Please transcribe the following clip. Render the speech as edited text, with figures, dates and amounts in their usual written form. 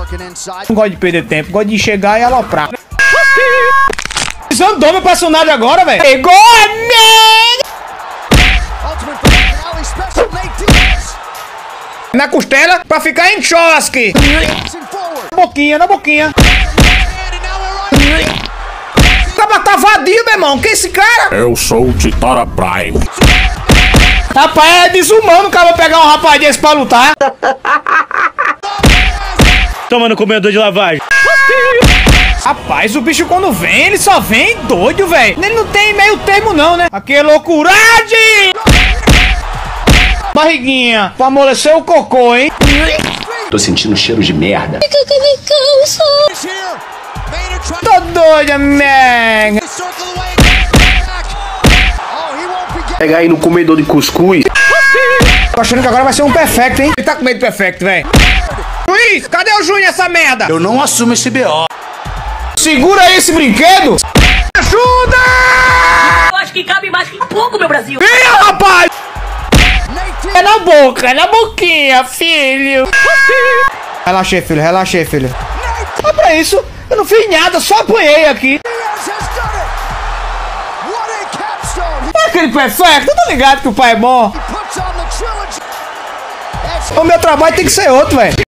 Não gosto de perder tempo, gosto de chegar e aloprar. Andou meu personagem agora, velho. Pegou a merda! Na costela pra ficar em chosque. Na boquinha, na boquinha. O cara tá vadio, meu irmão. Quem é esse cara? Eu sou o Titara Prime. Rapaz, é desumano o cara pegar um rapaz desse pra lutar. Toma no comedor de lavagem. Rapaz, o bicho quando vem, ele só vem doido, velho. Ele não tem meio termo não, né? Aqui é loucuragem! Barriguinha, pra amolecer o cocô, hein? Tô sentindo cheiro de merda. Tô doida, man. Pega aí no comedor de cuscuz. Tô achando que agora vai ser um perfect, hein? Ele tá com medo do perfect, velho. Juiz, cadê o juiz nessa merda? Eu não assumo esse BO. Segura aí esse brinquedo! Ajuda! Eu acho que cabe mais que um pouco, meu Brasil. Ih, rapaz! É na boca, é na boquinha, filho! Relaxei, filho, relaxei, filho. Só pra isso, eu não fiz nada, só apanhei aqui. É aquele perfect, tu tá ligado que o pai é bom? O meu trabalho tem que ser outro, velho.